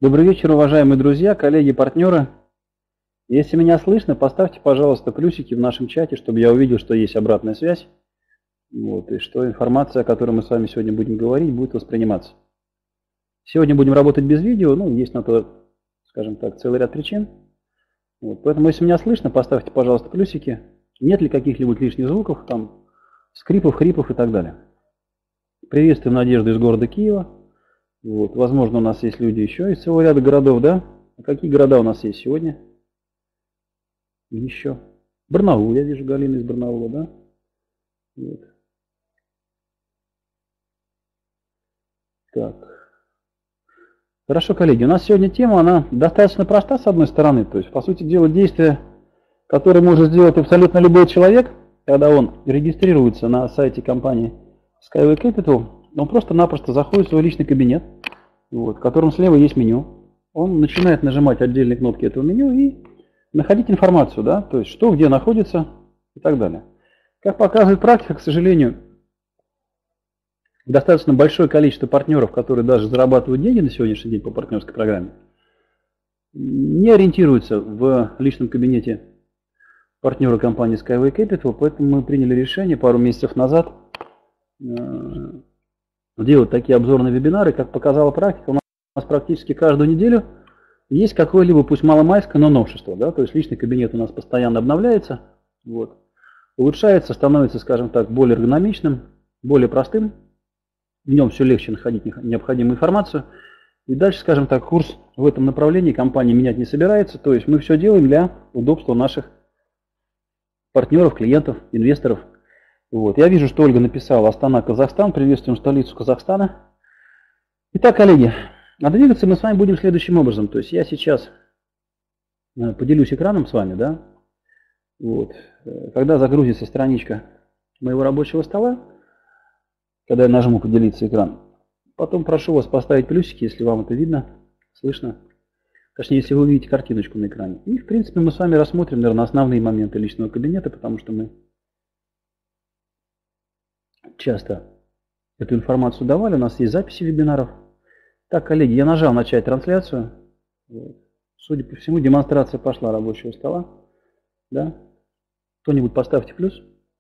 Добрый вечер, уважаемые друзья, коллеги, партнеры. Если меня слышно, поставьте, пожалуйста, плюсики в нашем чате, чтобы я увидел, что есть обратная связь. И что информация, о которой мы с вами сегодня будем говорить, будет восприниматься. Сегодня будем работать без видео, есть на то, скажем так, целый ряд причин. Поэтому, если меня слышно, поставьте, пожалуйста, плюсики. Нет ли каких-либо лишних звуков, там, скрипов, хрипов и так далее. Приветствуем Надежду из города Киева. Возможно, у нас есть люди еще из целого ряда городов, да? А какие города у нас есть сегодня? Еще. Барнаул, я вижу Галину из Барнаула, да? Так. Хорошо, коллеги, у нас сегодня тема, она достаточно проста с одной стороны. То есть, по сути дела, действие, которое может сделать абсолютно любой человек, когда он регистрируется на сайте компании Skyway Capital, он просто-напросто заходит в свой личный кабинет, в котором слева есть меню. Он начинает нажимать отдельные кнопки этого меню и находить информацию, да, то есть что, где находится и так далее. Как показывает практика, к сожалению, достаточно большое количество партнеров, которые даже зарабатывают деньги на сегодняшний день по партнерской программе, не ориентируются в личном кабинете партнера компании Skyway Capital, поэтому мы приняли решение пару месяцев назад делать такие обзорные вебинары. Как показала практика, у нас практически каждую неделю есть какое-либо, пусть маломальское, но новшество. Да? То есть личный кабинет у нас постоянно обновляется, улучшается, становится, скажем так, более эргономичным, более простым. В нем все легче находить необходимую информацию. И дальше, скажем так, курс в этом направлении компания менять не собирается. То есть мы все делаем для удобства наших партнеров, клиентов, инвесторов. Я вижу, что Ольга написала: Астана, Казахстан. Приветствуем столицу Казахстана. Итак, коллеги, а двигаться мы с вами будем следующим образом. То есть я сейчас поделюсь экраном с вами, да? Когда загрузится страничка моего рабочего стола, когда я нажму «Поделиться экран», потом прошу вас поставить плюсики, если вам это видно, слышно. Точнее, если вы увидите картиночку на экране. И, в принципе, мы с вами рассмотрим, наверное, основные моменты личного кабинета, потому что мы часто эту информацию давали, у нас есть записи вебинаров. Так, коллеги, я нажал «Начать трансляцию». Судя по всему, демонстрация пошла рабочего стола. Да? Кто-нибудь поставьте плюс?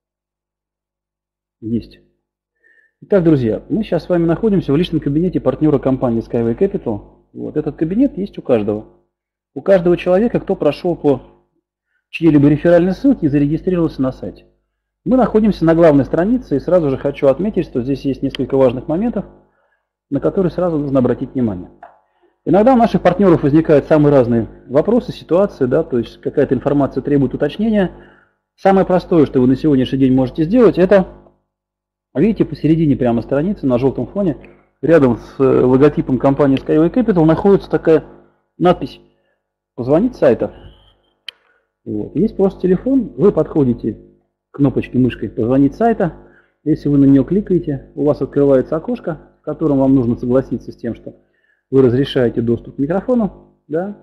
Есть. Итак, друзья, мы сейчас с вами находимся в личном кабинете партнера компании Skyway Capital. Этот кабинет есть у каждого. У каждого человека, кто прошел по чьей-либо реферальной ссылке и зарегистрировался на сайте. Мы находимся на главной странице, и сразу же хочу отметить, что здесь есть несколько важных моментов, на которые сразу нужно обратить внимание. Иногда у наших партнеров возникают самые разные вопросы, ситуации, да, то есть какая-то информация требует уточнения. Самое простое, что вы на сегодняшний день можете сделать, это, видите, посередине прямо страницы, на желтом фоне, рядом с логотипом компании Skyway Capital находится такая надпись «Позвонить с сайта». Есть просто телефон, вы подходите кнопочкой мышкой «Позвонить с сайта». Если вы на нее кликаете, у вас открывается окошко, в котором вам нужно согласиться с тем, что вы разрешаете доступ к микрофону. Да?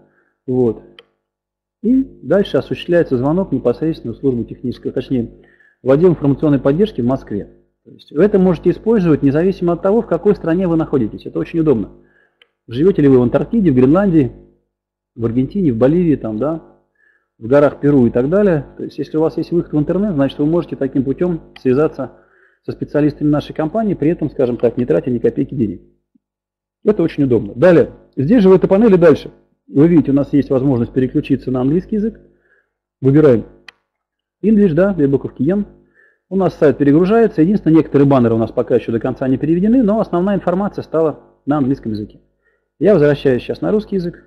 И дальше осуществляется звонок непосредственно в службу технической, точнее, в отдел информационной поддержки в Москве. То есть вы это можете использовать независимо от того, в какой стране вы находитесь. Это очень удобно. Живете ли вы в Антарктиде, в Гренландии, в Аргентине, в Боливии, там, да, в горах Перу и так далее. То есть, если у вас есть выход в интернет, значит, вы можете таким путем связаться со специалистами нашей компании, при этом, скажем так, не тратя ни копейки денег. Это очень удобно. Далее, здесь же в этой панели дальше, вы видите, у нас есть возможность переключиться на английский язык. Выбираем English, да, две буковки Ен. У нас сайт перегружается. Единственное, некоторые баннеры у нас пока еще до конца не переведены, но основная информация стала на английском языке. Я возвращаюсь сейчас на русский язык.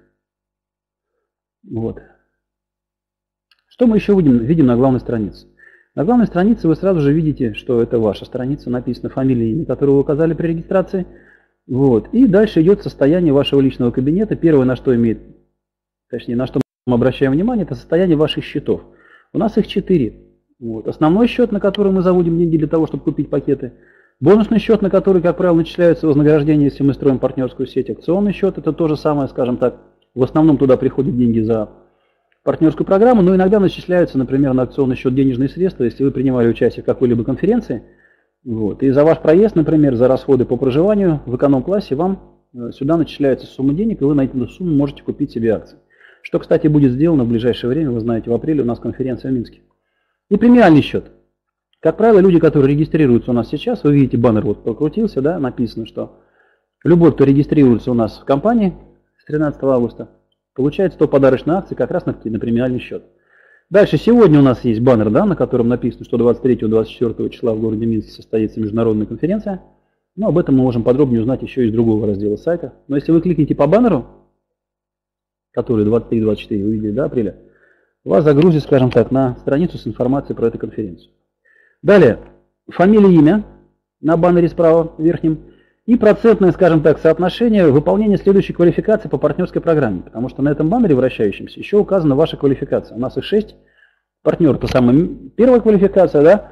Что мы еще видим на главной странице? На главной странице вы сразу же видите, что это ваша страница, написано фамилия и имя, которую вы указали при регистрации. И дальше идет состояние вашего личного кабинета. Первое, на что на что мы обращаем внимание, это состояние ваших счетов. У нас их 4. Основной счет, на который мы заводим деньги для того, чтобы купить пакеты. Бонусный счет, на который, как правило, начисляются вознаграждения, если мы строим партнерскую сеть. Акционный счет, это то же самое, скажем так. В основном туда приходят деньги за партнерскую программу, но иногда начисляются, например, на акционный счет денежные средства, если вы принимали участие в какой-либо конференции. И за ваш проезд, например, за расходы по проживанию в эконом-классе вам сюда начисляется сумма денег, и вы на эту сумму можете купить себе акции. Что, кстати, будет сделано в ближайшее время, вы знаете, в апреле у нас конференция в Минске. И премиальный счет. Как правило, люди, которые регистрируются у нас сейчас, вы видите, баннер вот прокрутился, да, написано, что любой, кто регистрируется у нас в компании с 13 августа, получает 100 подарочных акций как раз на премиальный счет. Дальше, сегодня у нас есть баннер, да, на котором написано, что 23-24 числа в городе Минске состоится международная конференция. Но об этом мы можем подробнее узнать еще из другого раздела сайта. Но если вы кликните по баннеру, который 23-24 вы видели, да, апреля, вас загрузит, скажем так, на страницу с информацией про эту конференцию. Далее, фамилия, имя на баннере справа верхнем и процентное, скажем так, соотношение выполнения следующей квалификации по партнерской программе. Потому что на этом баннере вращающемся еще указана ваша квалификация. У нас их 6 партнеров. Это самая первая квалификация, да?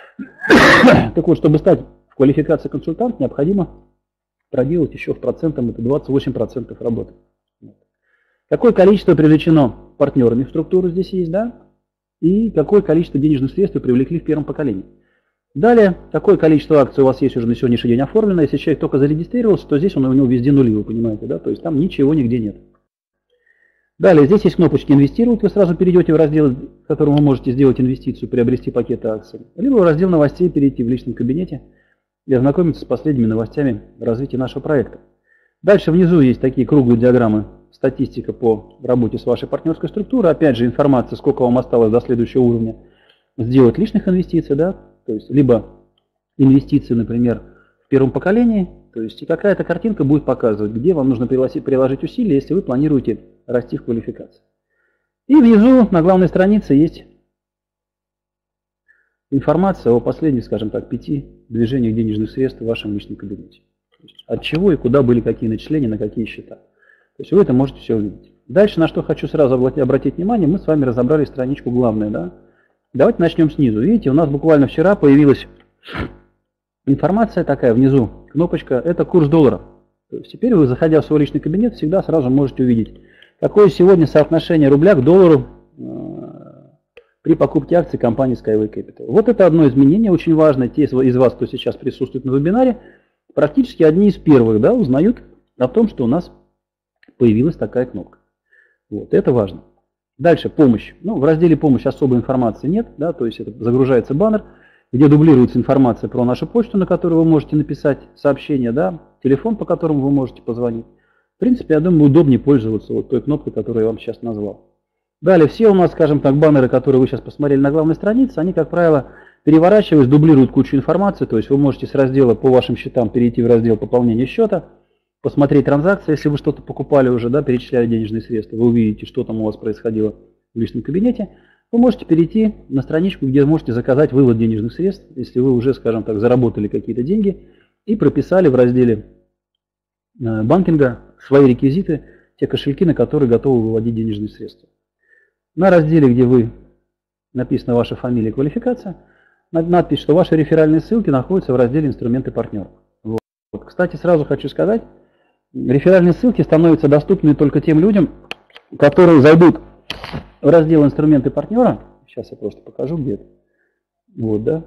Так вот, чтобы стать в квалификации консультант, необходимо проделать еще в процентах, это 28% работы. Какое количество привлечено партнерами в структуру здесь есть, да? И какое количество денежных средств вы привлекли в первом поколении. Далее, какое количество акций у вас есть уже на сегодняшний день оформлено. Если человек только зарегистрировался, то здесь у него везде нули, вы понимаете, да? То есть там ничего нигде нет. Далее, здесь есть кнопочки «Инвестировать». Вы сразу перейдете в раздел, в котором вы можете сделать инвестицию, приобрести пакеты акций. Либо в раздел новостей перейти в личном кабинете и ознакомиться с последними новостями развития нашего проекта. Дальше внизу есть такие круглые диаграммы, статистика по работе с вашей партнерской структурой. Опять же, информация, сколько вам осталось до следующего уровня сделать личных инвестиций, да, то есть либо инвестиции, например, в первом поколении, то есть и какая-то картинка будет показывать, где вам нужно приложить усилия, если вы планируете расти в квалификации. И внизу на главной странице есть информация о последних, скажем так, 5 движениях денежных средств в вашем личном кабинете. От чего и куда были какие начисления, на какие счета. То есть вы это можете все увидеть. Дальше, на что хочу сразу обратить внимание, мы с вами разобрали страничку главную, да. Давайте начнем снизу. Видите, у нас буквально вчера появилась информация такая внизу, кнопочка, это курс доллара. То есть теперь вы, заходя в свой личный кабинет, всегда сразу можете увидеть, какое сегодня соотношение рубля к доллару при покупке акций компании Skyway Capital. Вот это одно изменение очень важное. Те из вас, кто сейчас присутствует на вебинаре, практически одни из первых, да, узнают о том, что у нас появилась такая кнопка. Вот, это важно. Дальше помощь. Ну, в разделе помощь особой информации нет, да, то есть это загружается баннер, где дублируется информация про нашу почту, на которую вы можете написать сообщение, да, телефон, по которому вы можете позвонить. В принципе, я думаю, удобнее пользоваться вот той кнопкой, которую я вам сейчас назвал. Далее, все у нас, скажем так, баннеры, которые вы сейчас посмотрели на главной странице, они, как правило, переворачиваясь, дублируют кучу информации, то есть вы можете с раздела по вашим счетам перейти в раздел пополнения счета, посмотреть транзакции, если вы что-то покупали уже, да, перечисляли денежные средства, вы увидите, что там у вас происходило в личном кабинете. Вы можете перейти на страничку, где можете заказать вывод денежных средств, если вы уже, скажем так, заработали какие-то деньги и прописали в разделе банкинга свои реквизиты, те кошельки, на которые готовы выводить денежные средства. На разделе, где вы написана ваша фамилия и квалификация, надпись, что ваши реферальные ссылки находятся в разделе «Инструменты партнеров». Вот. Кстати, сразу хочу сказать, реферальные ссылки становятся доступны только тем людям, которые зайдут в раздел «Инструменты партнера». Сейчас я просто покажу, где это. Вот, да.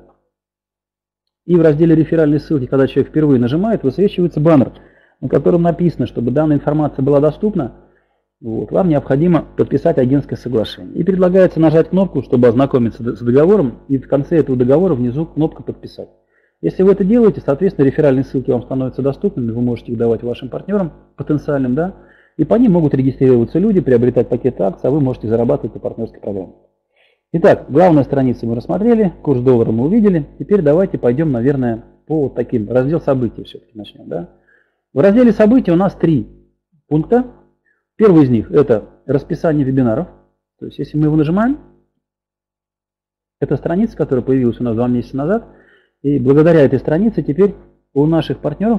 И в разделе «Реферальные ссылки», когда человек впервые нажимает, высвечивается баннер, на котором написано, чтобы данная информация была доступна, вот, вам необходимо подписать агентское соглашение. И предлагается нажать кнопку, чтобы ознакомиться с договором, и в конце этого договора внизу кнопка «Подписать». Если вы это делаете, соответственно, реферальные ссылки вам становятся доступными, вы можете их давать вашим партнерам потенциальным, да, и по ним могут регистрироваться люди, приобретать пакеты акций, а вы можете зарабатывать по партнерской программе. Итак, главную страницу мы рассмотрели, курс доллара мы увидели. Теперь давайте пойдем, наверное, по вот таким. Раздел событий все-таки начнем. Да? В разделе событий у нас 3 пункта. Первый из них это расписание вебинаров. То есть если мы его нажимаем, это страница, которая появилась у нас 2 месяца назад. И благодаря этой странице теперь у наших партнеров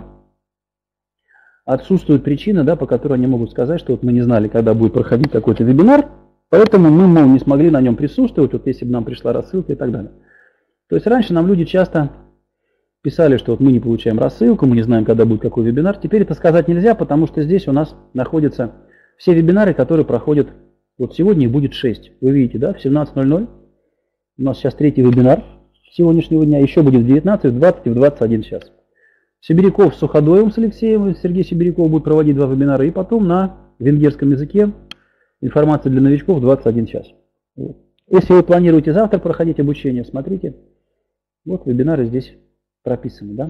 отсутствует причина, да, по которой они могут сказать, что вот мы не знали, когда будет проходить такой-то вебинар, поэтому мы, мол, не смогли на нем присутствовать, вот если бы нам пришла рассылка и так далее. То есть раньше нам люди часто писали, что вот мы не получаем рассылку, мы не знаем, когда будет какой вебинар. Теперь это сказать нельзя, потому что здесь у нас находятся все вебинары, которые проходят, вот сегодня их будет 6. Вы видите, да, в 17:00 у нас сейчас 3-й вебинар сегодняшнего дня, еще будет в 19, в 20 и в 21 час. Сибиряков с Суходоевым, с Алексеем, Сергей Сибиряков будет проводить 2 вебинара, и потом на венгерском языке информация для новичков 21 час. Вот. Если вы планируете завтра проходить обучение, смотрите, вот вебинары здесь прописаны. Да?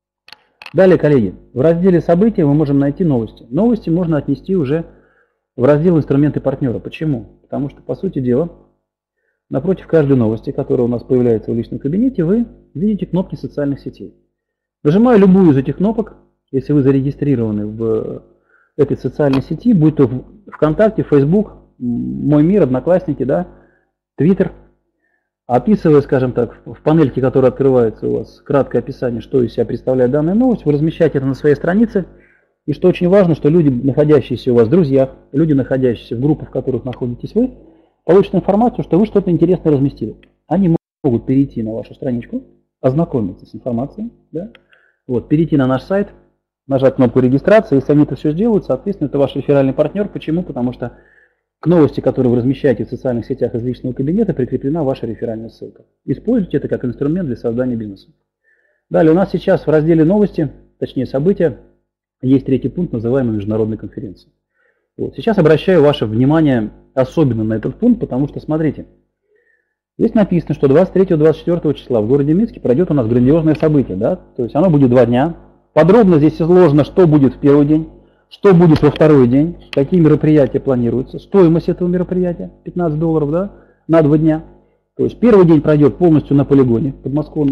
Далее, коллеги, в разделе «События» мы можем найти новости. Новости можно отнести уже в раздел «Инструменты партнера». Почему? Потому что, по сути дела, напротив каждой новости, которая у нас появляется в личном кабинете, вы видите кнопки социальных сетей. Нажимая любую из этих кнопок, если вы зарегистрированы в этой социальной сети, будь то ВКонтакте, Facebook, Мой мир, Одноклассники, да, Twitter, описывая, скажем так, в панельке, которая открывается у вас, краткое описание, что из себя представляет данная новость, вы размещаете это на своей странице. И что очень важно, что люди, находящиеся у вас в друзьях, люди, находящиеся в группах, в которых находитесь вы, получат информацию, что вы что-то интересное разместили. Они могут перейти на вашу страничку, ознакомиться с информацией, да? Вот, перейти на наш сайт, нажать кнопку регистрации. Если они это все сделают, соответственно, это ваш реферальный партнер. Почему? Потому что к новости, которые вы размещаете в социальных сетях из личного кабинета, прикреплена ваша реферальная ссылка. Используйте это как инструмент для создания бизнеса. Далее у нас сейчас в разделе «Новости», точнее «События», есть третий пункт, называемый «Международная конференция». Вот. Сейчас обращаю ваше внимание особенно на этот пункт, потому что, смотрите, здесь написано, что 23-24 числа в городе Минске пройдет у нас грандиозное событие. Да? То есть оно будет 2 дня. Подробно здесь изложено, что будет в первый день, что будет во второй день, какие мероприятия планируются, стоимость этого мероприятия, $15, да, на 2 дня. То есть первый день пройдет полностью на полигоне, в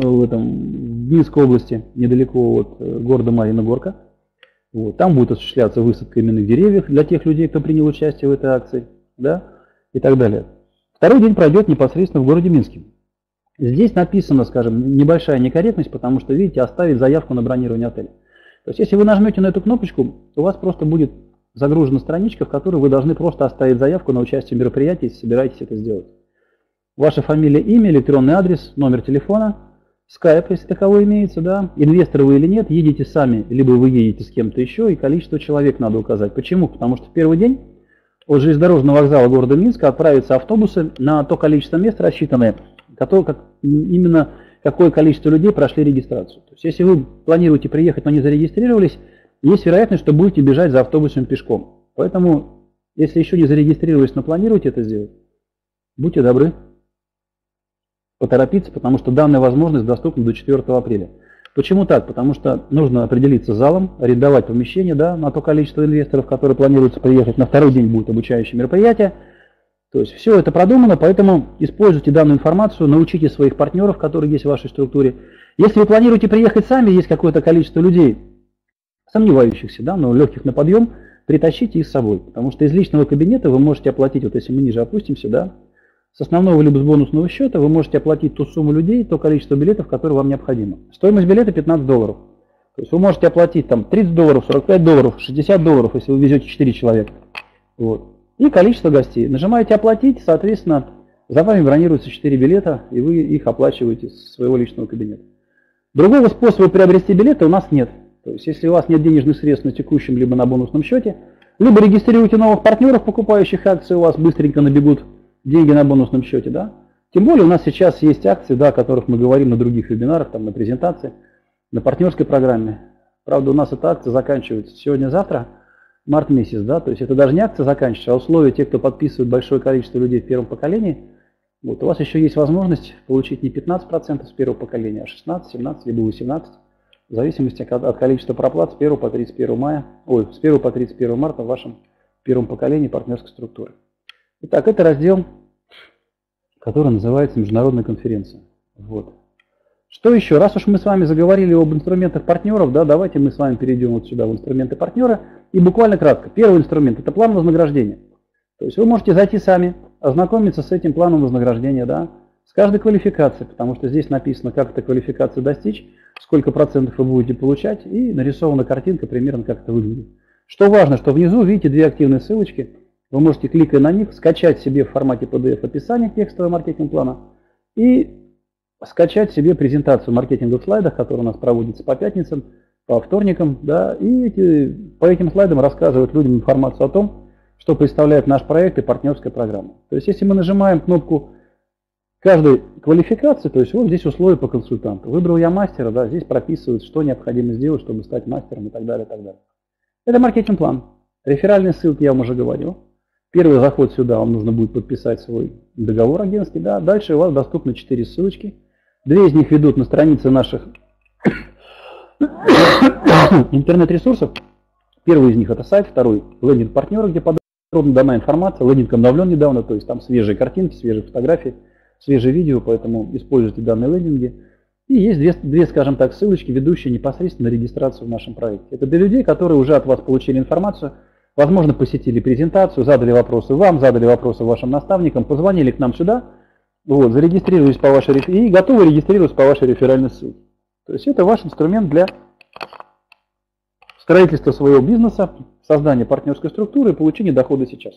Минской области, недалеко от города Марьина Горка. Вот, там будет осуществляться высадка именных деревьев для тех людей, кто принял участие в этой акции, да, и так далее. Второй день пройдет непосредственно в городе Минске. Здесь написано, скажем, небольшая некорректность, потому что, видите, оставить заявку на бронирование отеля. То есть, если вы нажмете на эту кнопочку, у вас просто будет загружена страничка, в которой вы должны просто оставить заявку на участие в мероприятии, если собираетесь это сделать. Ваша фамилия, имя, электронный адрес, номер телефона, скайп, если таковой имеется, да, инвесторы вы или нет, едете сами, либо вы едете с кем-то еще, и количество человек надо указать. Почему? Потому что в первый день от железнодорожного вокзала города Минска отправятся автобусы на то количество мест рассчитанное, именно какое количество людей прошли регистрацию. То есть, если вы планируете приехать, но не зарегистрировались, есть вероятность, что будете бежать за автобусом пешком. Поэтому, если еще не зарегистрировались, но планируете это сделать, будьте добры поторопиться, потому что данная возможность доступна до 4 апреля. Почему так? Потому что нужно определиться с залом, арендовать помещение, да, на то количество инвесторов, которые планируются приехать. На второй день будет обучающее мероприятие. То есть все это продумано, поэтому используйте данную информацию, научите своих партнеров, которые есть в вашей структуре. Если вы планируете приехать сами, есть какое-то количество людей, сомневающихся, да, но легких на подъем, притащите их с собой. Потому что из личного кабинета вы можете оплатить, вот если мы ниже опустимся, да, с основного либо с бонусного счета вы можете оплатить ту сумму людей, то количество билетов, которое вам необходимо. Стоимость билета $15. То есть вы можете оплатить там $30, $45, $60, если вы везете 4 человека. Вот. И количество гостей. Нажимаете «Оплатить», соответственно, за вами бронируются 4 билета, и вы их оплачиваете с своего личного кабинета. Другого способа приобрести билеты у нас нет. То есть, если у вас нет денежных средств на текущем либо на бонусном счете, либо регистрируйте новых партнеров, покупающих акции, у вас быстренько набегут деньги на бонусном счете. Да? Тем более у нас сейчас есть акции, да, о которых мы говорим на других вебинарах, там, на презентации, на партнерской программе. Правда, у нас эта акция заканчивается сегодня-завтра. Март месяц, да, то есть это даже не акция заканчивается, а условия, те, кто подписывает большое количество людей в первом поколении, вот, у вас еще есть возможность получить не 15% с первого поколения, а 16, 17, либо 18, в зависимости от количества проплат с 1 по 31 мая, с 1 по 31 марта в вашем первом поколении партнерской структуры. Итак, это раздел, который называется «Международная конференция». Вот. Что еще? Раз уж мы с вами заговорили об инструментах партнеров, да, давайте мы с вами перейдем вот сюда в инструменты партнера. И буквально кратко. Первый инструмент – это план вознаграждения. То есть вы можете зайти сами, ознакомиться с этим планом вознаграждения, да, с каждой квалификацией, потому что здесь написано, как эта квалификация достичь, сколько процентов вы будете получать, и нарисована картинка примерно, как это выглядит. Что важно, что внизу видите 2 активные ссылочки, вы можете, кликая на них, скачать себе в формате PDF описание текстового маркетинг-плана и скачать себе презентацию маркетинга в слайдах, которая у нас проводится по пятницам, по вторникам, да, и по этим слайдам рассказывают людям информацию о том, что представляет наш проект и партнерская программа. То есть, если мы нажимаем кнопку каждой квалификации, то есть вот здесь условия по консультанту. Выбрал я мастера, да, здесь прописывается, что необходимо сделать, чтобы стать мастером и так далее, и так далее. Это маркетинг-план. Реферальные ссылки я вам уже говорил. Первый заход сюда, вам нужно будет подписать свой договор агентский. Да. Дальше у вас доступны 4 ссылочки. 2 из них ведут на страницы наших интернет-ресурсов. Первый из них это сайт, второй лендинг партнера, где подробно дана информация. Лендинг обновлен недавно, то есть там свежие картинки, свежие фотографии, свежие видео, поэтому используйте данные лендинги. И есть две, скажем так, ссылочки, ведущие непосредственно на регистрацию в нашем проекте. Это для людей, которые уже от вас получили информацию, возможно, посетили презентацию, задали вопросы вам, задали вопросы вашим наставникам, позвонили к нам сюда, вот, зарегистрировались по вашей и готовы регистрироваться по вашей реферальной ссылке. То есть это ваш инструмент для строительства своего бизнеса, создания партнерской структуры и получения дохода сейчас.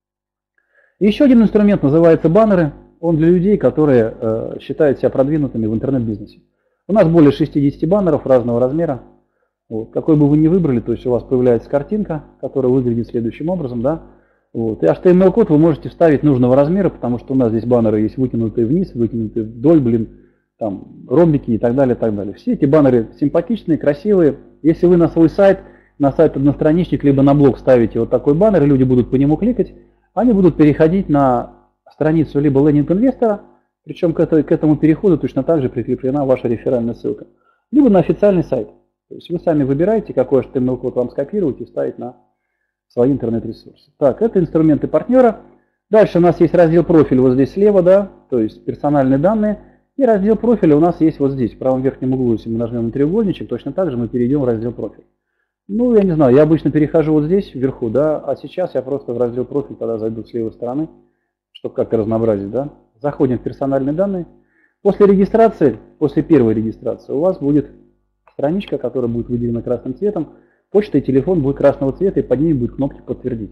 И еще один инструмент называется баннеры. Он для людей, которые считают себя продвинутыми в интернет-бизнесе. У нас более 60 баннеров разного размера. Вот. Какой бы вы ни выбрали, то есть у вас появляется картинка, которая выглядит следующим образом. Да? Вот. И HTML-код вы можете вставить нужного размера, потому что у нас здесь баннеры есть вытянутые вниз, вытянутые вдоль, там, ромбики и так далее, и так далее. Все эти баннеры симпатичные, красивые. Если вы на свой сайт, на сайт одностраничник, либо на блог ставите вот такой баннер, и люди будут по нему кликать, они будут переходить на страницу либо лендинг инвестора, причем к этому переходу точно так же прикреплена ваша реферальная ссылка, либо на официальный сайт. То есть вы сами выбираете, какой HTML-код вам скопировать и вставить на свои интернет-ресурсы. Так, это инструменты партнера. Дальше у нас есть раздел профиль вот здесь слева, да, то есть персональные данные. И раздел профиля у нас есть вот здесь, в правом верхнем углу. Если мы нажмем на треугольничек, точно так же мы перейдем в раздел профиль. Ну, я не знаю, я обычно перехожу вот здесь вверху, да, а сейчас я просто в раздел профиль тогда зайду с левой стороны, чтобы как-то разнообразить, да. Заходим в персональные данные. После регистрации, после первой регистрации у вас будет страничка, которая будет выделена красным цветом. Почта и телефон будет красного цвета, и под ней будет кнопки «Подтвердить».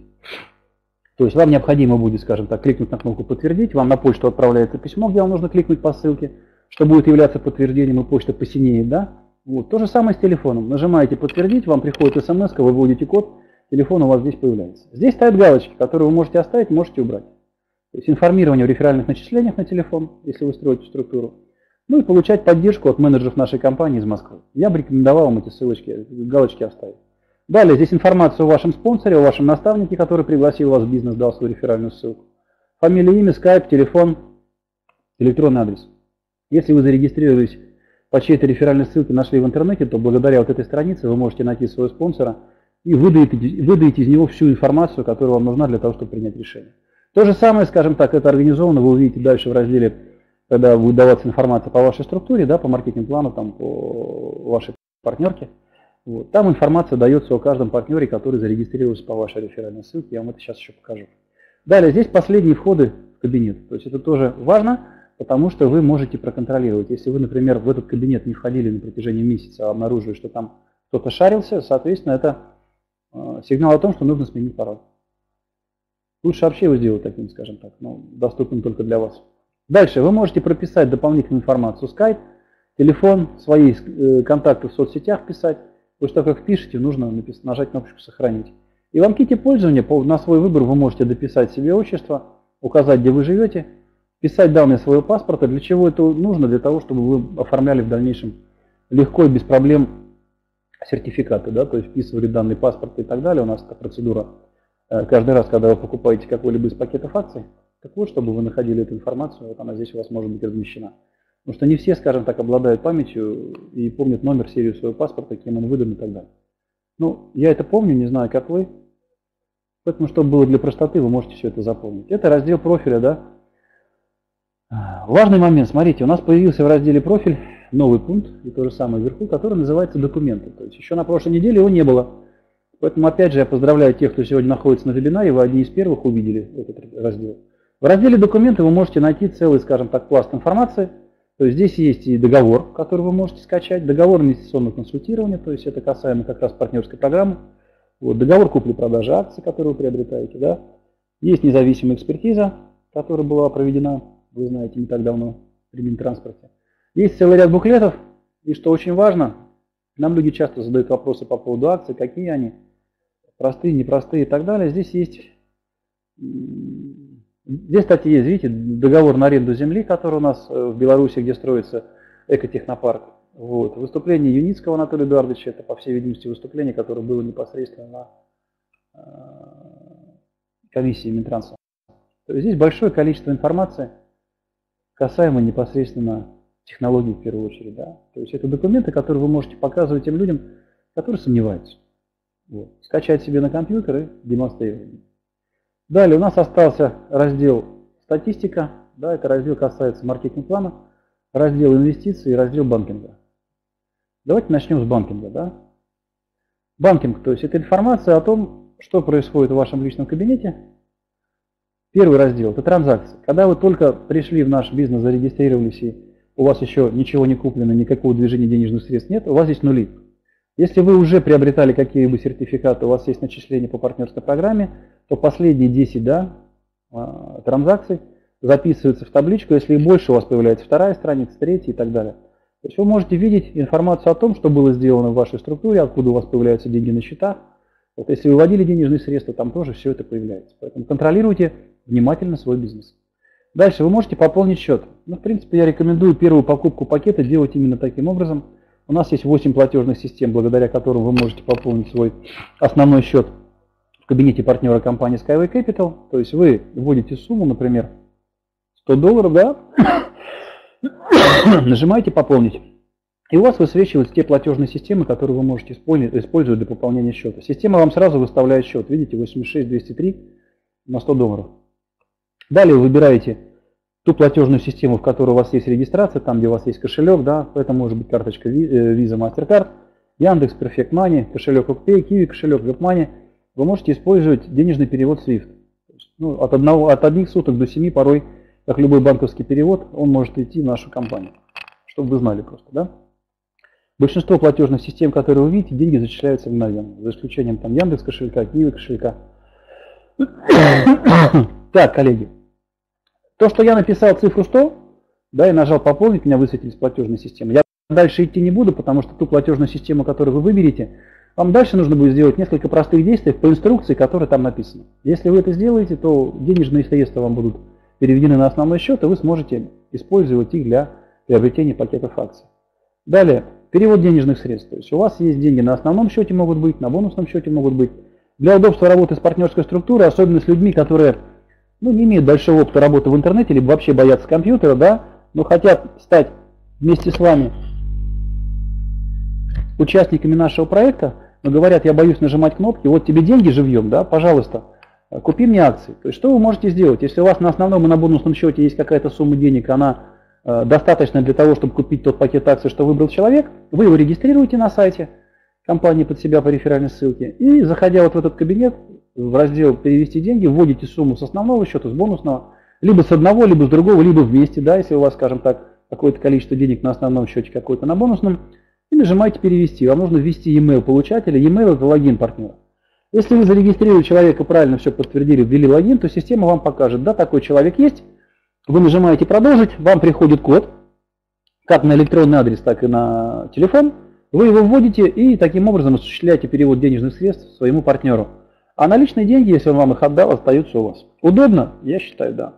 То есть вам необходимо будет, скажем так, кликнуть на кнопку «Подтвердить», вам на почту отправляется письмо, где вам нужно кликнуть по ссылке, что будет являться подтверждением, и почта посинеет, да. Вот. То же самое с телефоном. Нажимаете «Подтвердить», вам приходит смс, вы вводите код, телефон у вас здесь появляется. Здесь стоят галочки, которые вы можете оставить, можете убрать. То есть информирование о реферальных начислениях на телефон, если вы строите структуру. Ну и получать поддержку от менеджеров нашей компании из Москвы. Я бы рекомендовал вам эти ссылочки, галочки оставить. Далее здесь информация о вашем спонсоре, о вашем наставнике, который пригласил вас в бизнес, дал свою реферальную ссылку. Фамилия, имя, скайп, телефон, электронный адрес. Если вы зарегистрировались по чьей-то реферальной ссылке, нашли в интернете, то благодаря вот этой странице вы можете найти своего спонсора и выдаете из него всю информацию, которая вам нужна для того, чтобы принять решение. То же самое, скажем так, это организовано, вы увидите дальше в разделе, когда будет даваться информация по вашей структуре, да, по маркетинг-плану, там, по вашей партнерке. Вот. Там информация дается о каждом партнере, который зарегистрировался по вашей реферальной ссылке. Я вам это сейчас еще покажу. Далее, здесь последние входы в кабинет. То есть это тоже важно, потому что вы можете проконтролировать. Если вы, например, в этот кабинет не входили на протяжении месяца, а обнаружили, что там кто-то шарился, соответственно, это сигнал о том, что нужно сменить пароль. Лучше вообще его сделать таким, скажем так, но доступным только для вас. Дальше вы можете прописать дополнительную информацию, скайп, телефон, свои контакты в соцсетях писать. После того, как впишете, нужно нажать кнопочку «Сохранить». И в анкете пользования на свой выбор вы можете дописать себе отчество, указать, где вы живете, писать данные своего паспорта. Для чего это нужно? Для того, чтобы вы оформляли в дальнейшем легко и без проблем сертификаты, да, то есть вписывали данные паспорта и так далее. У нас эта процедура каждый раз, когда вы покупаете какой-либо из пакетов акций, так вот, чтобы вы находили эту информацию, вот она здесь у вас может быть размещена. Потому что не все, скажем так, обладают памятью и помнят номер, серию своего паспорта, кем он выдан и так далее. Ну, я это помню, не знаю, как вы. Поэтому, чтобы было для простоты, вы можете все это запомнить. Это раздел профиля, да. Важный момент, смотрите, у нас появился в разделе профиль новый пункт, и то же самое вверху, который называется документы. То есть еще на прошлой неделе его не было. Поэтому, опять же, я поздравляю тех, кто сегодня находится на вебинаре, вы одни из первых увидели этот раздел. В разделе документы вы можете найти целый, скажем так, пласт информации. То есть здесь есть и договор, который вы можете скачать, договор инвестиционного консультирования, то есть это касаемо как раз партнерской программы, вот, договор купли-продажи акций, который вы приобретаете, да. Есть независимая экспертиза, которая была проведена, вы знаете, не так давно при Минтранспорте. Есть целый ряд буклетов, и что очень важно, нам люди часто задают вопросы по поводу акций, какие они, простые, непростые и так далее. Здесь есть Здесь, кстати, есть, видите, договор на аренду земли, который у нас в Беларуси, где строится экотехнопарк. Вот. Выступление Юницкого Анатолия Эдуардовича, это, по всей видимости, выступление, которое было непосредственно на комиссии Минтранса. То есть здесь большое количество информации, касаемо непосредственно технологий в первую очередь. Да? То есть это документы, которые вы можете показывать тем людям, которые сомневаются. Вот. Скачать себе на компьютер и демонстрировать. Далее у нас остался раздел статистика. Да, это раздел касается маркетинг-плана, раздел инвестиций и раздел банкинга. Давайте начнем с банкинга. Да? Банкинг, то есть это информация о том, что происходит в вашем личном кабинете. Первый раздел – это транзакции. Когда вы только пришли в наш бизнес, зарегистрировались, и у вас еще ничего не куплено, никакого движения денежных средств нет, у вас здесь нули. Если вы уже приобретали какие-либо сертификаты, у вас есть начисления по партнерской программе, то последние 10 транзакций записываются в табличку. Если их больше, у вас появляется вторая страница, третья и так далее. То есть вы можете видеть информацию о том, что было сделано в вашей структуре, откуда у вас появляются деньги на счетах. Вот если вы вводили денежные средства, там тоже все это появляется. Поэтому контролируйте внимательно свой бизнес. Дальше вы можете пополнить счет. Ну, в принципе, я рекомендую первую покупку пакета делать именно таким образом. У нас есть 8 платежных систем, благодаря которым вы можете пополнить свой основной счет в кабинете партнера компании Skyway Capital. То есть вы вводите сумму, например, $100, да? Нажимаете «Пополнить». И у вас высвечиваются те платежные системы, которые вы можете использовать для пополнения счета. Система вам сразу выставляет счет. Видите, 86203 на $100. Далее вы выбираете ту платежную систему, в которой у вас есть регистрация, там, где у вас есть кошелек, да, это может быть карточка Visa, MasterCard, Яндекс, Perfect Money, кошелек OkPay, Kiwi кошелек, WebMoney. Вы можете использовать денежный перевод SWIFT. Ну, от одних суток до 7 порой, как любой банковский перевод, он может идти в нашу компанию. Чтобы вы знали просто, да. Большинство платежных систем, которые вы видите, деньги зачисляются мгновенно, за исключением там Яндекс кошелька, Kiwi кошелька. Так, коллеги. То, что я написал цифру 100, да, и нажал «Пополнить», меня высветились платежные системы. Я дальше идти не буду, потому что ту платежную систему, которую вы выберете, вам дальше нужно будет сделать несколько простых действий по инструкции, которая там написана. Если вы это сделаете, то денежные средства вам будут переведены на основной счет, и вы сможете использовать их для приобретения пакетов акций. Далее, перевод денежных средств. То есть у вас есть деньги на основном счете могут быть, на бонусном счете могут быть. Для удобства работы с партнерской структурой, особенно с людьми, которые не имеют большого опыта работы в интернете, либо вообще боятся компьютера, да, но хотят стать вместе с вами участниками нашего проекта, но говорят, я боюсь нажимать кнопки, вот тебе деньги живьем, да, пожалуйста, купи мне акции. То есть что вы можете сделать, если у вас на основном и на бонусном счете есть какая-то сумма денег, она достаточно для того, чтобы купить тот пакет акций, что выбрал человек, вы его регистрируете на сайте компании под себя по реферальной ссылке, и заходя вот в этот кабинет, в раздел «Перевести деньги», вводите сумму с основного счета, с бонусного, либо с одного, либо с другого, либо вместе, да, если у вас, скажем так, какое-то количество денег на основном счете, какое-то на бонусном, и нажимаете «Перевести». Вам нужно ввести e-mail получателя, e-mail – это логин партнера. Если вы зарегистрировали человека, правильно все подтвердили, ввели логин, то система вам покажет, да, такой человек есть, вы нажимаете «Продолжить», вам приходит код, как на электронный адрес, так и на телефон, вы его вводите и таким образом осуществляете перевод денежных средств своему партнеру. А наличные деньги, если он вам их отдал, остаются у вас. Удобно? Я считаю, да.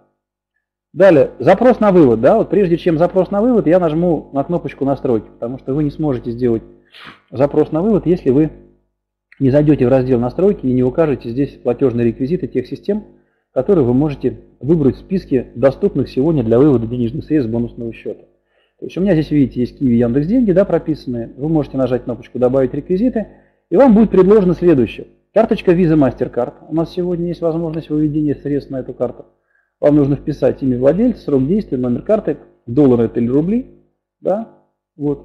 Далее, запрос на вывод. Да? Вот прежде чем запрос на вывод, я нажму на кнопочку «Настройки», потому что вы не сможете сделать запрос на вывод, если вы не зайдете в раздел «Настройки» и не укажете здесь платежные реквизиты тех систем, которые вы можете выбрать в списке доступных сегодня для вывода денежных средств с бонусного счета. То есть у меня здесь, видите, есть Kiwi, Яндекс.Деньги, да, прописанные. Вы можете нажать кнопочку «Добавить реквизиты», и вам будет предложено следующее. Карточка Visa, MasterCard. У нас сегодня есть возможность выведения средств на эту карту. Вам нужно вписать имя владельца, срок действия, номер карты, доллары это или рубли. Да? Вот.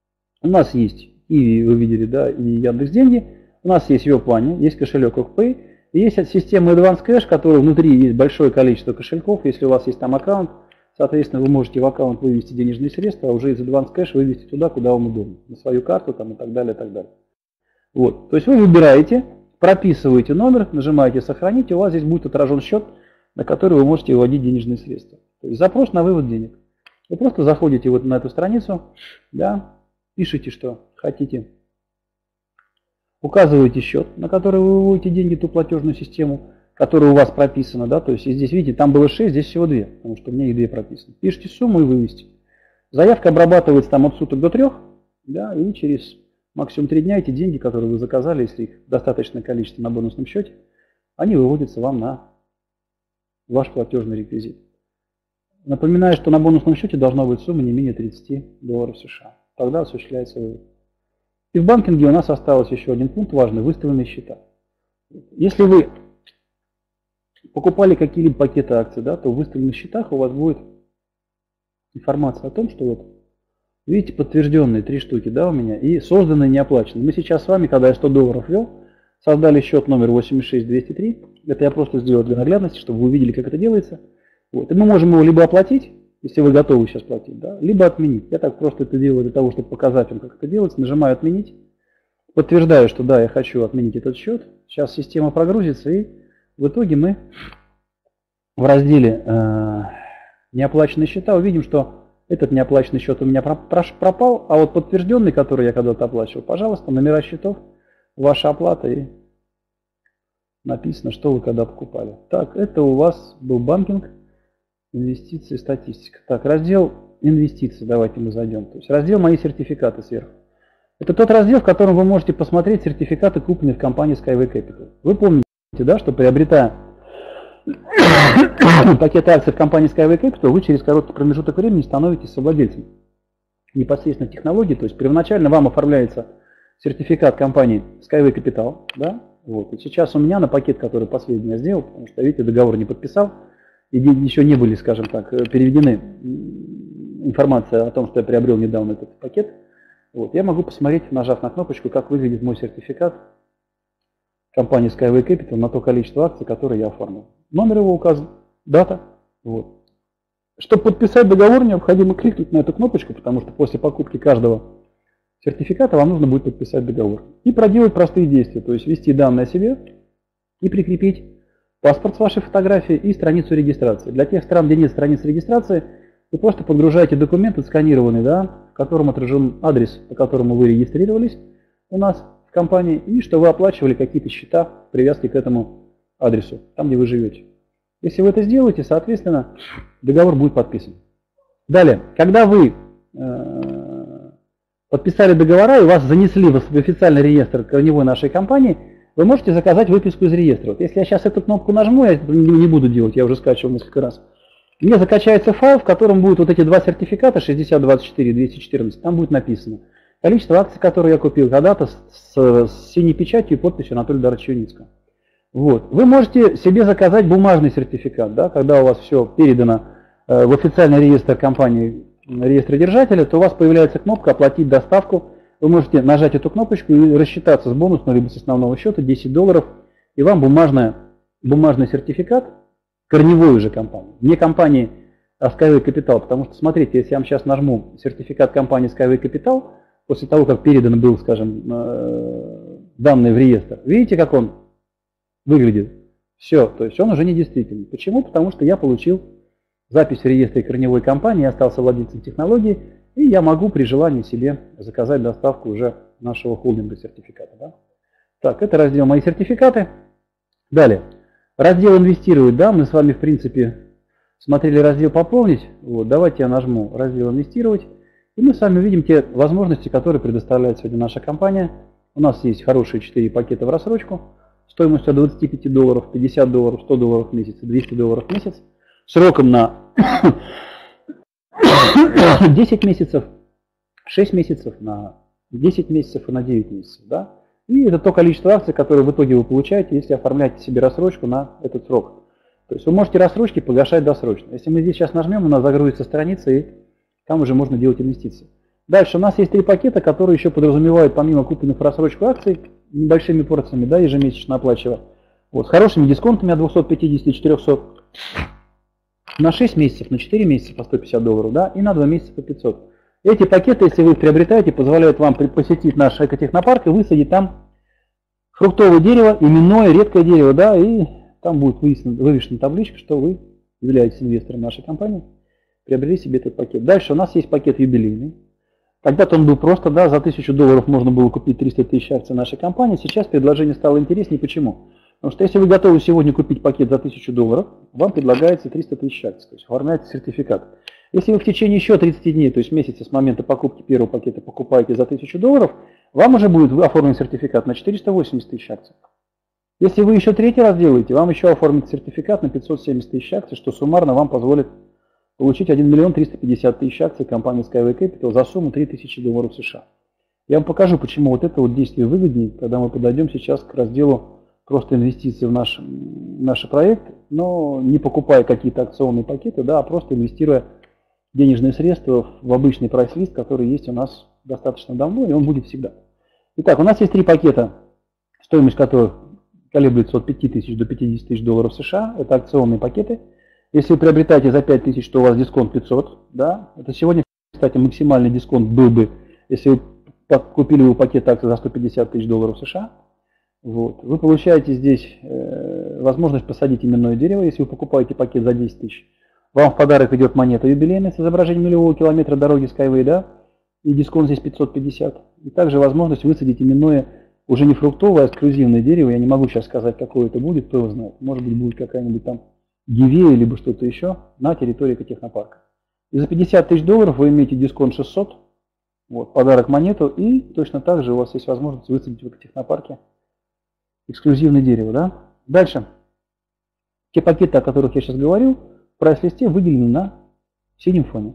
У нас есть Kiwi, вы видели, да, и Яндекс.Деньги. У нас есть WebMoney, есть кошелек OkPay. И есть система Advance Cash, которая внутри есть большое количество кошельков. Если у вас есть там аккаунт, соответственно, вы можете в аккаунт вывести денежные средства, а уже из Advance Cash вывести туда, куда вам удобно. На свою карту там, и так далее, и так далее. Вот. То есть вы выбираете, прописываете номер, нажимаете «Сохранить», и у вас здесь будет отражен счет, на который вы можете выводить денежные средства. То есть запрос на вывод денег. Вы просто заходите вот на эту страницу, да, пишите, что хотите, указываете счет, на который вы выводите деньги, ту платежную систему, которая у вас прописана, да, то есть здесь, видите, там было 6, здесь всего 2, потому что у меня их 2 прописаны. Пишите сумму и вывести. Заявка обрабатывается там от суток до 3, да, и через максимум 3 дня эти деньги, которые вы заказали, если их достаточное количество на бонусном счете, они выводятся вам на ваш платежный реквизит. Напоминаю, что на бонусном счете должна быть сумма не менее $30 США. Тогда осуществляется вывод. И в банкинге у нас осталось еще один пункт важный – выставленные счета. Если вы покупали какие-либо пакеты акций, да, то в выставленных счетах у вас будет информация о том, что вот, видите, подтвержденные 3 штуки, да, у меня, и созданные неоплаченные. Мы сейчас с вами, когда я $100 ввел, создали счет номер 86203. Это я просто сделал для наглядности, чтобы вы увидели, как это делается. Вот. И мы можем его либо оплатить, если вы готовы сейчас платить, да, либо отменить. Я так просто это делаю для того, чтобы показать вам, как это делается. Нажимаю «Отменить». Подтверждаю, что да, я хочу отменить этот счет. Сейчас система прогрузится, и в итоге мы в разделе «Неоплаченные счета» увидим, что этот неоплаченный счет у меня пропал, а вот подтвержденный, который я когда-то оплачивал, пожалуйста, номера счетов, ваша оплата, и написано, что вы когда покупали. Так, это у вас был банкинг, инвестиции, статистика. Так, раздел инвестиции, давайте мы зайдем. То есть раздел «Мои сертификаты» сверху. Это тот раздел, в котором вы можете посмотреть сертификаты, купленные в компании Skyway Capital. Вы помните, да, что приобретая пакеты акций в компании Skyway Capital, вы через короткий промежуток времени становитесь совладельцем непосредственно технологии. То есть первоначально вам оформляется сертификат компании Skyway Capital. Да? Вот. И сейчас у меня на пакет, который последний я сделал, потому что, видите, договор не подписал, и еще не были, скажем так, переведены информация о том, что я приобрел недавно этот пакет. Вот. Я могу посмотреть, нажав на кнопочку, как выглядит мой сертификат компании Skyway Capital на то количество акций, которые я оформил. Номер его указан, дата. Вот. Чтобы подписать договор, необходимо кликнуть на эту кнопочку, потому что после покупки каждого сертификата вам нужно будет подписать договор. И проделать простые действия, то есть ввести данные о себе и прикрепить паспорт с вашей фотографией и страницу регистрации. Для тех стран, где нет страницы регистрации, вы просто подгружаете документ отсканированный, да, в котором отражен адрес, по которому вы регистрировались у нас в компании, и что вы оплачивали какие-то счета в привязке к этому адресу, там, где вы живете. Если вы это сделаете, соответственно, договор будет подписан. Далее, когда вы подписали договора и вас занесли в официальный реестр корневой нашей компании, вы можете заказать выписку из реестра. Вот если я сейчас эту кнопку нажму, я это не буду делать, я уже скачивал несколько раз. Мне закачается файл, в котором будут вот эти 2 сертификата, 6024 и 214, там будет написано количество акций, которые я купил когда-то с синей печатью и подписью Анатолия Даровича Юницкого. Вот. Вы можете себе заказать бумажный сертификат, да, когда у вас все передано в официальный реестр компании, реестра держателя, то у вас появляется кнопка «Оплатить доставку». Вы можете нажать эту кнопочку и рассчитаться с бонусного либо с основного счета $10, и вам бумажный сертификат корневой уже компании, не компании Skyway Capital, потому что, смотрите, если я вам сейчас нажму сертификат компании Skyway Capital, после того, как передан был, скажем, данные в реестр, видите, как он выглядит? Все, то есть он уже не действительный. Почему? Потому что я получил запись в реестре корневой компании, я остался владельцем технологии, и я могу при желании себе заказать доставку уже нашего холдинга сертификата. Да? Так, это раздел «Мои сертификаты». Далее, раздел «Инвестировать». Да, мы с вами, в принципе, смотрели раздел «Пополнить». Вот, давайте я нажму раздел «Инвестировать». И мы с вами увидим те возможности, которые предоставляет сегодня наша компания. У нас есть хорошие 4 пакета в рассрочку стоимостью от $25, $50, $100 в месяц и $200 в месяц. Сроком на 10 месяцев, 6 месяцев, на 10 месяцев и на 9 месяцев. Да? И это то количество акций, которые в итоге вы получаете, если оформляете себе рассрочку на этот срок. То есть вы можете рассрочки погашать досрочно. Если мы здесь сейчас нажмем, у нас загрузится страница, и там уже можно делать инвестиции. Дальше у нас есть 3 пакета, которые еще подразумевают, помимо купленных в рассрочку акций, небольшими порциями, да, ежемесячно оплачивая, вот, с хорошими дисконтами от 250 и 400, на 6 месяцев, на 4 месяца по $150, да, и на 2 месяца по 500. Эти пакеты, если вы их приобретаете, позволяют вам посетить наш экотехнопарк и высадить там фруктовое дерево, именное, редкое дерево, да, и там будет вывешена табличка, что вы являетесь инвестором нашей компании, приобрели себе этот пакет. Дальше у нас есть пакет юбилейный. Когда-то он был просто, да, за $1000 можно было купить 300 000 акций нашей компании. Сейчас предложение стало интереснее. Почему? Потому что если вы готовы сегодня купить пакет за $1000, вам предлагается 300 тысяч акций, то есть оформляется сертификат. Если вы в течение еще 30 дней, то есть месяца с момента покупки первого пакета покупаете за $1000, вам уже будет оформлен сертификат на 480 тысяч акций. Если вы еще третий раз делаете, вам еще оформят сертификат на 570 тысяч акций, что суммарно вам позволит получить 1 350 000 акций компании Skyway Capital за сумму $3000 США. Я вам покажу, почему вот это вот действие выгоднее, когда мы подойдем сейчас к разделу просто инвестиции в наш проект, но не покупая какие-то акционные пакеты, да, а просто инвестируя денежные средства в обычный прайс-лист, который есть у нас достаточно давно, и он будет всегда. Итак, у нас есть три пакета, стоимость которых колеблется от 5000 до 50 тысяч долларов США. Это акционные пакеты. Если вы приобретаете за 5000, то у вас дисконт 500. Да? Это сегодня, кстати, максимальный дисконт был бы, если вы купили бы пакет акций за 150 тысяч долларов США. Вот. Вы получаете здесь возможность посадить именное дерево, если вы покупаете пакет за 10 тысяч. Вам в подарок идет монета юбилейная с изображением нулевого километра дороги Skyway, да? И дисконт здесь 550. И также возможность высадить именное, уже не фруктовое, а эксклюзивное дерево. Я не могу сейчас сказать, какое это будет, кто его знает. Может быть, будет какая-нибудь там гивея, либо что-то еще на территории экотехнопарка. И за 50 тысяч долларов вы имеете дисконт 600, вот, подарок монету, и точно так же у вас есть возможность высадить в экотехнопарке эксклюзивное дерево. Да? Дальше. Те пакеты, о которых я сейчас говорил, в прайс-листе выделены на синем фоне.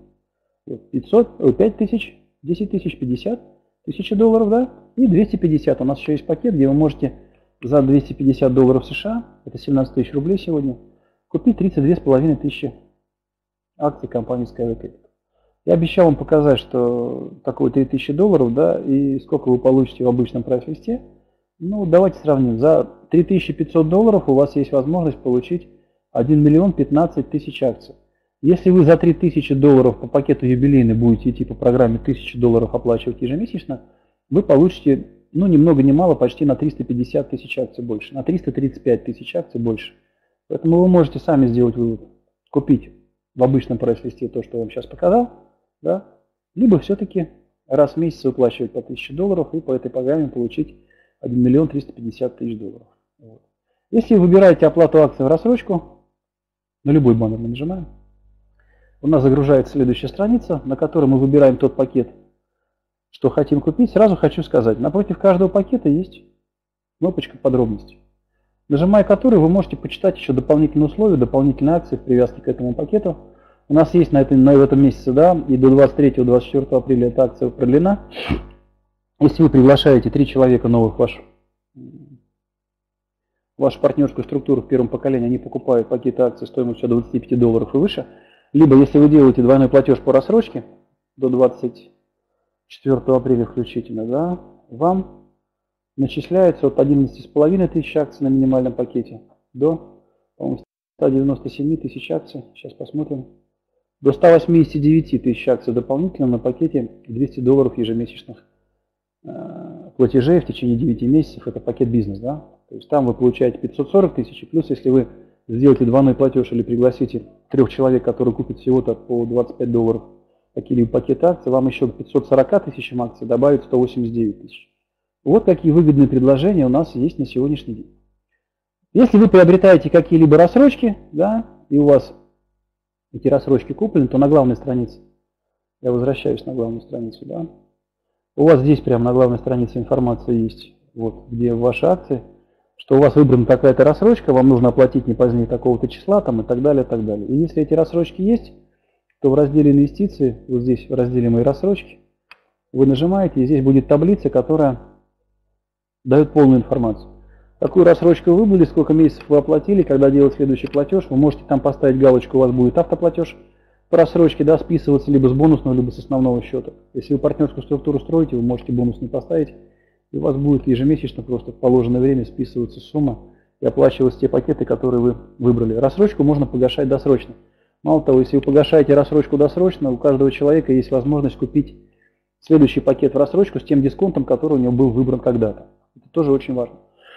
5 тысяч, 10 тысяч, 50 тысяч долларов, да, и 250. У нас еще есть пакет, где вы можете за 250 долларов США, это 17 тысяч рублей сегодня, купить 32,5 тысячи акций компании Skyway Capital. Я обещал вам показать, что такое 3000 долларов, да, и сколько вы получите в обычном прайс-листе. Ну, давайте сравним. За 3500 долларов у вас есть возможность получить 1 015 000 акций. Если вы за 3000 долларов по пакету юбилейный будете идти по программе 1000 долларов оплачивать ежемесячно, вы получите, ну, ни много ни мало, почти на 350 тысяч акций больше, на 335 тысяч акций больше. Поэтому вы можете сами сделать вывод, купить в обычном прайс-листе то, что я вам сейчас показал, да, либо все-таки раз в месяц выплачивать по 1000 долларов и по этой программе получить 1 350 000 долларов. Вот. Если вы выбираете оплату акций в рассрочку, на любой баннер мы нажимаем, у нас загружается следующая страница, на которой мы выбираем тот пакет, что хотим купить. Сразу хочу сказать, напротив каждого пакета есть кнопочка «Подробности», нажимая которую вы можете почитать еще дополнительные условия, дополнительные акции в привязке к этому пакету. У нас есть в этом месяце, да, и до 23-24 апреля эта акция продлена. Если вы приглашаете 3 человека новых в вашу партнерскую структуру в первом поколении, они покупают пакеты акций стоимостью 25 долларов и выше, либо если вы делаете двойной платеж по рассрочке до 24 апреля включительно, да, вам начисляется от 11,5 тысяч акций на минимальном пакете до, по-моему, 197 тысяч акций, сейчас посмотрим, до 189 тысяч акций дополнительно на пакете 200 долларов ежемесячных платежей в течение 9 месяцев. Это пакет бизнес, да? То есть там вы получаете 540 тысяч, плюс если вы сделаете двойной платеж или пригласите 3 человек, которые купят всего-то по 25 долларов какие-либо пакеты акций, вам еще к 540 тысячам акций добавить 189 тысяч. Вот какие выгодные предложения у нас есть на сегодняшний день. Если вы приобретаете какие-либо рассрочки, да, и у вас эти рассрочки куплены, то на главной странице, я возвращаюсь на главную страницу, да, у вас здесь прямо на главной странице информация есть, вот, где ваши акции, что у вас выбрана такая-то рассрочка, вам нужно оплатить не позднее такого-то числа, там, и так далее, и так далее. И если эти рассрочки есть, то в разделе инвестиции, вот здесь в разделе «Мои рассрочки», вы нажимаете, и здесь будет таблица, которая дает полную информацию. Какую рассрочку вы выбрали, сколько месяцев вы оплатили, когда делать следующий платеж, вы можете там поставить галочку, у вас будет автоплатеж по рассрочке, да, списываться либо с бонусного, либо с основного счета. Если вы партнерскую структуру строите, вы можете бонус не поставить, и у вас будет ежемесячно просто в положенное время списываться сумма и оплачиваться те пакеты, которые вы выбрали. Рассрочку можно погашать досрочно. Мало того, если вы погашаете рассрочку досрочно, у каждого человека есть возможность купить следующий пакет в рассрочку с тем дисконтом, который у него был выбран когда-то. Это тоже очень важно.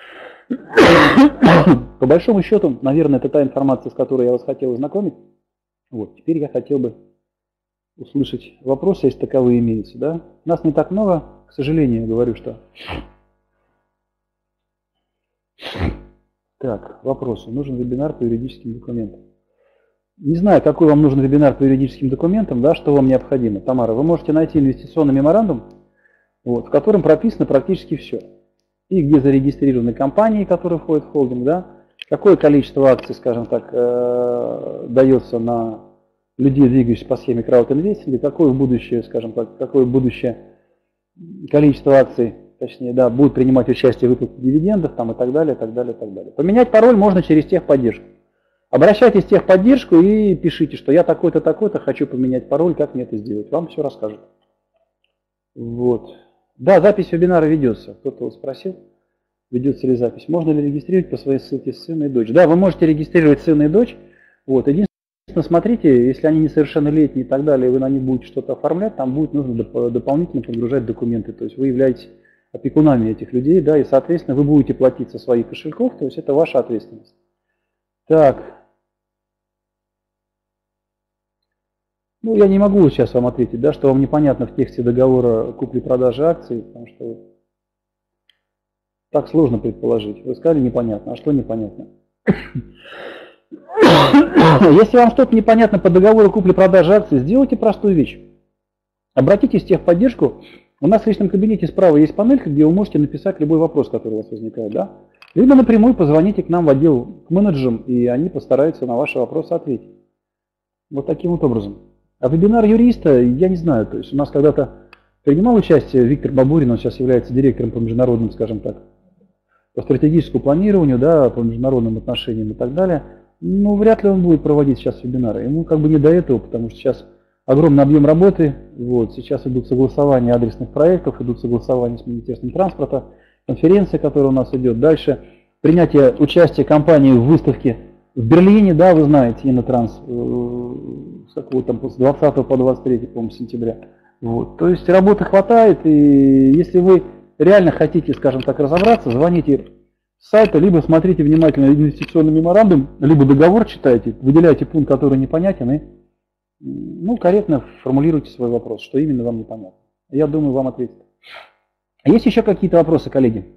По большому счету, наверное, это та информация, с которой я вас хотел ознакомить. Вот, теперь я хотел бы услышать вопросы, если таковые имеются. Да? Нас не так много, к сожалению, я говорю, что Так, вопросы. Нужен вебинар по юридическим документам. Не знаю, какой вам нужен вебинар по юридическим документам, да, что вам необходимо. Тамара, вы можете найти инвестиционный меморандум, вот, в котором прописано практически все. И где зарегистрированы компании, которые входят в холдинг, да, какое количество акций, скажем так, дается на людей, двигающихся по схеме краудинвестинга, какое будущее, скажем так, какое будущее количество акций, точнее, да, будет принимать участие в выплате дивидендов там, и так далее, и так далее, и так далее. Поменять пароль можно через техподдержку. Обращайтесь в техподдержку и пишите, что я такой-то, такой-то, хочу поменять пароль, как мне это сделать. Вам все расскажут. Вот. Да, запись вебинара ведется. Кто-то спросил, ведется ли запись. Можно ли регистрировать по своей ссылке сына и дочь? Да, вы можете регистрировать сына и дочь. Вот. Единственное, смотрите, если они несовершеннолетние и так далее, вы на них будете что-то оформлять, там будет нужно дополнительно подгружать документы. То есть вы являетесь опекунами этих людей, да, и, соответственно, вы будете платить со своих кошельков, то есть это ваша ответственность. Так. Ну, я не могу сейчас вам ответить, да, что вам непонятно в тексте договора купли-продажи акций, потому что так сложно предположить. Вы сказали непонятно, а что непонятно? Если вам что-то непонятно по договору купли-продажи акций, сделайте простую вещь. Обратитесь в техподдержку. У нас в личном кабинете справа есть панелька, где вы можете написать любой вопрос, который у вас возникает, да? Либо напрямую позвоните к нам в отдел, к менеджерам, и они постараются на ваши вопросы ответить. Вот таким вот образом. А вебинар юриста, я не знаю, то есть у нас когда-то принимал участие Виктор Бабурин, он сейчас является директором по международным, скажем так, по стратегическому планированию, да, по международным отношениям и так далее. Ну, вряд ли он будет проводить сейчас вебинары. Ему как бы не до этого, потому что сейчас огромный объем работы, вот, сейчас идут согласования адресных проектов, идут согласования с Министерством транспорта, конференция, которая у нас идет. Дальше принятие участия компании в выставке в Берлине, да, вы знаете, Инотранс, с 20 по 23, по-моему, сентября. Вот. То есть работы хватает, и если вы реально хотите, скажем так, разобраться, звоните с сайта, либо смотрите внимательно инвестиционный меморандум, либо договор читайте, выделяйте пункт, который непонятен, и ну, корректно формулируйте свой вопрос, что именно вам непонятно. Я думаю, вам ответят. Есть еще какие-то вопросы, коллеги?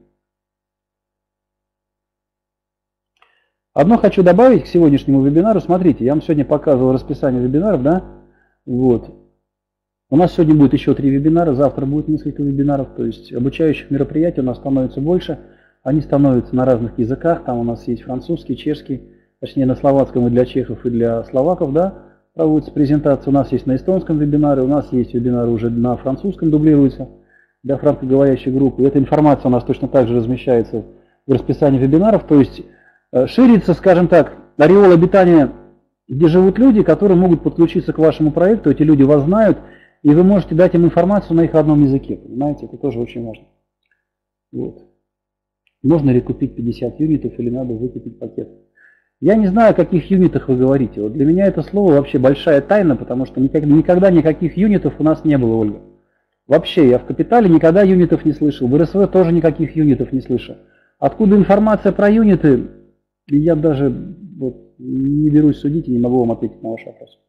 Одно хочу добавить к сегодняшнему вебинару. Смотрите, я вам сегодня показывал расписание вебинаров, да? Вот. У нас сегодня будет еще 3 вебинара, завтра будет несколько вебинаров, то есть обучающих мероприятий у нас становится больше. Они становятся на разных языках, там у нас есть французский, чешский, точнее на словацком и для чехов, и для словаков, да, проводится презентация. У нас есть на эстонском вебинары, у нас есть вебинары уже на французском дублируются для франкоговорящей группы. Эта информация у нас точно так же размещается в расписании вебинаров, то есть ширится, скажем так, ореол обитания, где живут люди, которые могут подключиться к вашему проекту, эти люди вас знают, и вы можете дать им информацию на их родном языке, понимаете, это тоже очень важно. Вот. Можно ли купить 50 юнитов или надо выкупить пакет? Я не знаю, о каких юнитах вы говорите. Вот для меня это слово вообще большая тайна, потому что никогда никаких юнитов у нас не было, Ольга. Вообще, я в Капитале никогда юнитов не слышал, в РСВ тоже никаких юнитов не слышал. Откуда информация про юниты, я даже вот, не берусь судить и не могу вам ответить на ваш вопрос.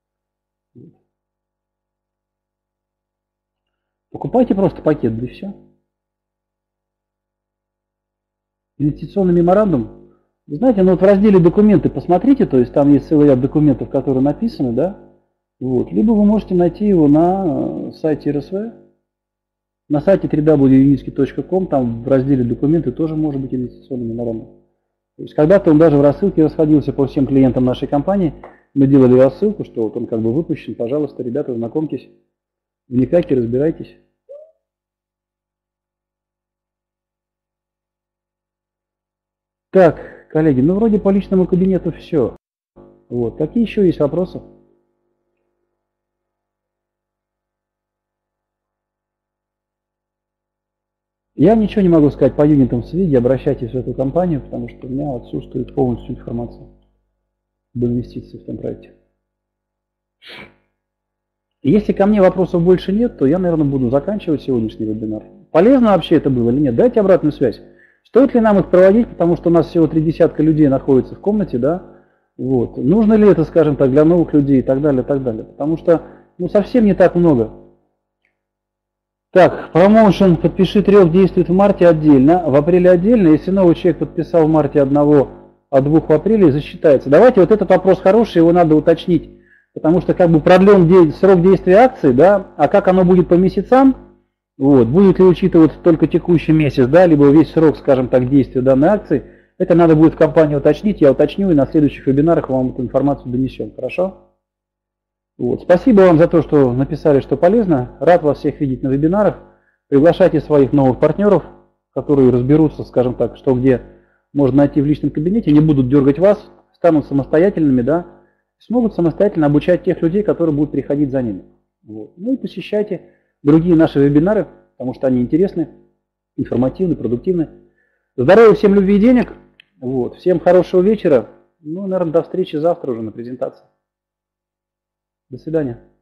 Покупайте просто пакет, да и все. Инвестиционный меморандум. Вы знаете, ну вот в разделе документы посмотрите, то есть там есть целый ряд документов, которые написаны, да? Вот. Либо вы можете найти его на сайте РСВ, на сайте www.unitsky.com, там в разделе документы тоже может быть инвестиционный меморандум. То есть когда-то он даже в рассылке расходился по всем клиентам нашей компании, мы делали рассылку, что вот он как бы выпущен, пожалуйста, ребята, знакомьтесь, вникайте, разбирайтесь. Так, коллеги, ну вроде по личному кабинету все. Вот. Какие еще есть вопросы? Я ничего не могу сказать по юнитам СВИГи, обращайтесь в эту компанию, потому что у меня отсутствует полностью информация об инвестиции в том проекте. Если ко мне вопросов больше нет, то я, наверное, буду заканчивать сегодняшний вебинар. Полезно вообще это было или нет? Дайте обратную связь. Стоит ли нам их проводить, потому что у нас всего 3 десятка людей находится в комнате, да? Вот. Нужно ли это, скажем так, для новых людей и так далее, и так далее. Потому что, ну, совсем не так много. Так, промоушен «Подпиши 3 действует в марте отдельно, в апреле отдельно. Если новый человек подписал в марте одного, а 2 в апреле, засчитается. Давайте, вот этот вопрос хороший, его надо уточнить. Потому что как бы продлен срок действия акции, да, а как оно будет по месяцам, вот, будет ли учитываться только текущий месяц, да, либо весь срок, скажем так, действия данной акции, это надо будет в компании уточнить, я уточню и на следующих вебинарах вам эту информацию донесем, хорошо? Вот. Спасибо вам за то, что написали, что полезно. Рад вас всех видеть на вебинарах. Приглашайте своих новых партнеров, которые разберутся, скажем так, что где можно найти в личном кабинете, не будут дергать вас, станут самостоятельными, да, смогут самостоятельно обучать тех людей, которые будут приходить за ними. Вот. Ну и посещайте другие наши вебинары, потому что они интересны, информативны, продуктивны. Здоровья всем, любви и денег. Вот. Всем хорошего вечера. Ну, наверное, до встречи завтра уже на презентации. До свидания.